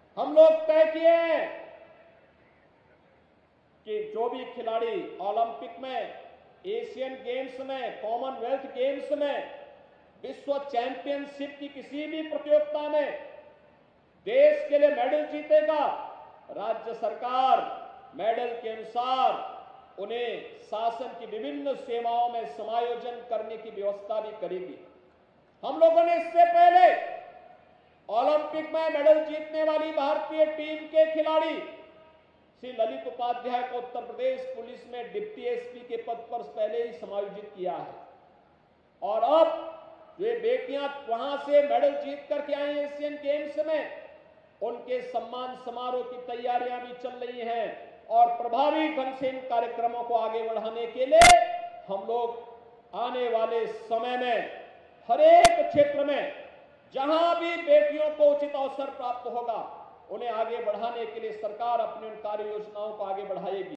हम लोग तय किए हैं कि जो भी खिलाड़ी ओलंपिक में, एशियन गेम्स में, कॉमनवेल्थ गेम्स में, विश्व चैंपियनशिप की किसी भी प्रतियोगिता में देश के लिए मेडल जीतेगा, राज्य सरकार मेडल के अनुसार उन्हें शासन की विभिन्न सेवाओं में समायोजन करने की व्यवस्था भी करेगी। हम लोगों ने इससे पहले ओलंपिक में मेडल जीतने वाली भारतीय टीम के खिलाड़ी श्री ललित उपाध्याय को उत्तर प्रदेश पुलिस में डिप्टी एसपी के पद पर पहले ही समायोजित किया है। और अब वे बेटियां वहां से मेडल जीत करके आई एशियन गेम्स में, उनके सम्मान समारोह की तैयारियां भी चल रही हैं और प्रभावी ढंग से इन कार्यक्रमों को आगे बढ़ाने के लिए हम लोग आने वाले समय में हर एक क्षेत्र में जहां भी बेटियों को उचित अवसर प्राप्त होगा, उन्हें आगे बढ़ाने के लिए सरकार अपनी उन कार्य योजनाओं को आगे बढ़ाएगी।